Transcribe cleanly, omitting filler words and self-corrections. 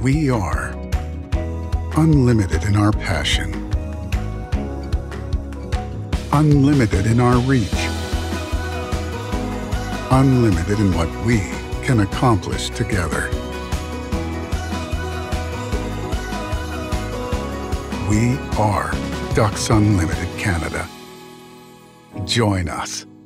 We are unlimited in our passion, unlimited in our reach, unlimited in what we can accomplish together. We are Ducks Unlimited Canada. Join us.